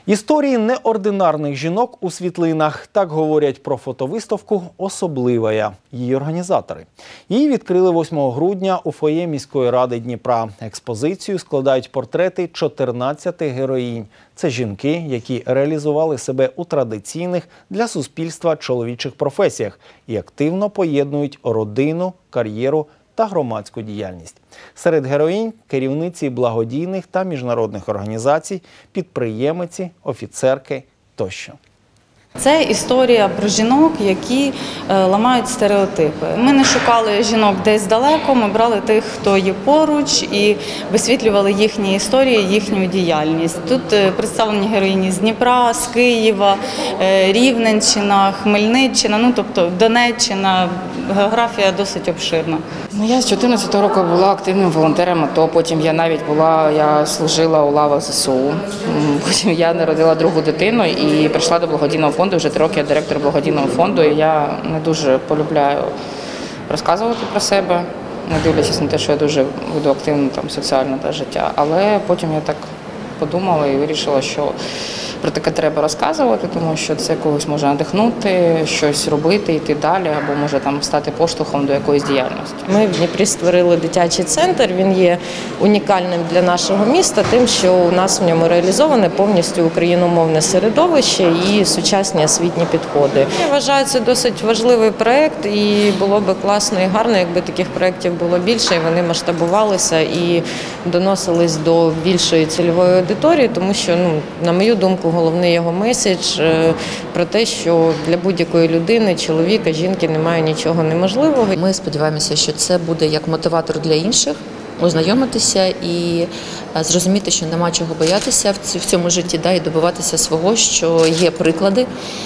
Історії неординарних жінок у світлинах. Так говорять про фотовиставку «Особливая». Її організатори. Її відкрили 8 грудня у фоє міської ради Дніпра. Експозицію складають портрети 14 героїнь. Це жінки, які реалізували себе у традиційних для суспільства чоловічих професіях і активно поєднують родину, кар'єру та громадську діяльність. Серед героїнь – керівниці благодійних та міжнародних організацій, підприємиці, офіцерки тощо. Це історія про жінок, які ламають стереотипи. Ми не шукали жінок десь далеко, ми брали тих, хто є поруч, і висвітлювали їхні історії, їхню діяльність. Тут представлені героїні з Дніпра, з Києва, Рівненщина, Хмельниччина, тобто Донеччина. Географія досить обширна. Я з 14-го року була активним волонтером АТО, потім я служила у лавах ЗСУ. Потім я народила другу дитину і прийшла до благодійного фонду. Вже 3 роки я директор благодійного фонду. І я не дуже полюбляю розказувати про себе, не дивлячись на те, що я дуже веду активне соціальне життя. Але потім я так подумала і вирішила, що про таке треба розказувати, тому що це когось може надихнути, щось робити, йти далі, або може стати поштовхом до якоїсь діяльності. Ми в Дніпрі створили дитячий центр, він є унікальним для нашого міста тим, що у нас в ньому реалізоване повністю україномовне середовище і сучасні освітні підходи. Я вважаю, це досить важливий проєкт і було б класно і гарно, якби таких проєктів було більше, і вони масштабувалися і доносились до більшої цільової аудиторії, тому що, на мою думку, головний його меседж про те, що для будь-якої людини, чоловіка, жінки немає нічого неможливого. Ми сподіваємося, що це буде як мотиватор для інших, ознайомитися і зрозуміти, що нема чого боятися в цьому житті, і добиватися свого, що є приклади.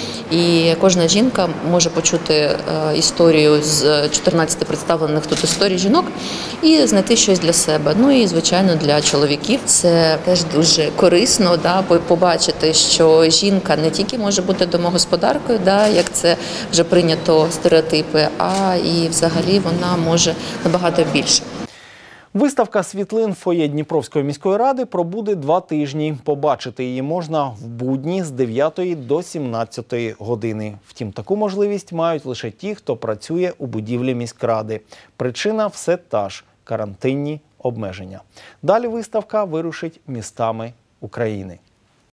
І кожна жінка може почути історію з 14 представлених тут історій жінок і знайти щось для себе. І, звичайно, для чоловіків це теж дуже корисно, побачити, що жінка не тільки може бути домогосподаркою, як це вже прийнято стереотипи, а і взагалі вона може набагато більше. Виставка світлин в фоє Дніпровської міської ради пробуде 2 тижні. Побачити її можна в будні з 9 до 17 години. Втім, таку можливість мають лише ті, хто працює у будівлі міськради. Причина все та ж – карантинні обмеження. Далі виставка вирушить містами України.